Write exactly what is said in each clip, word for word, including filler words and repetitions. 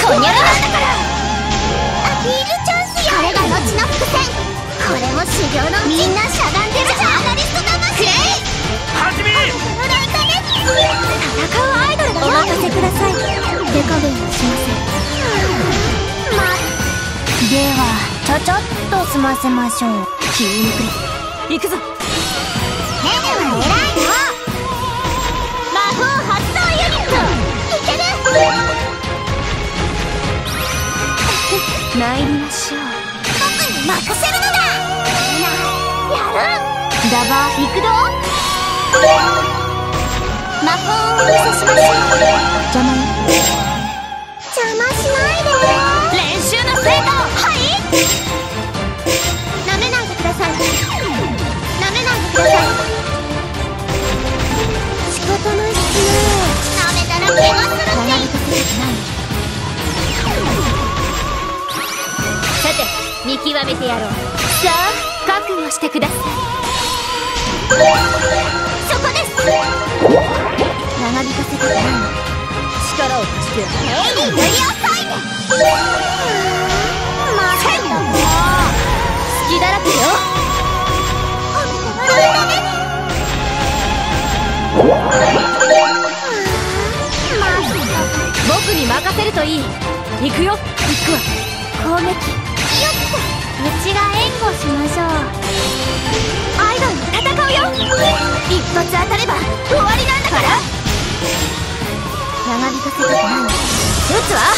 ほにゃららだから。アピールチャンスよ。これが後の伏線。これも修行のうち。みんなしゃがんでるじゃん。ジャーナリスト魂。 はじめ。 戦うアイドルだよ。お任せください。手加減はしません。まではちょちょっと済ませましょう。気にくれ。行くぞ。ヘムは偉いの。魔法発動ユニット。いける。参りましょう。僕に任せるのだ。やる。ダバー行くぞ。魔法をお見せしましょう。邪魔邪魔しないで。練習の成果を。はい。なめないでください。なめないでください。仕方ないですね。なめたら怪我するって。離れさせたくない。さて見極めてやろう。さあ覚悟してください。そこです。長引かせたくない。力を貸してやる。ヘイリー塗り遅いね。まさに隙だらけよ。僕に任せるといい。行くよ。行くわ。攻撃。よっと。うちが援護しましょう。アイドルに戦うよ。一発当たれば終わりなんだから。長引かせたくない。撃つわ。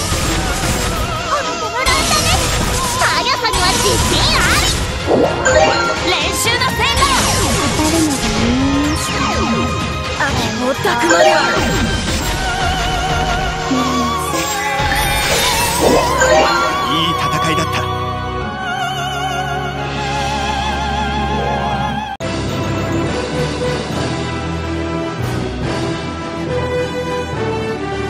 お手柄だね。速さには自信あり。練習の成果。当たるのが見えました。あ、おたくまでは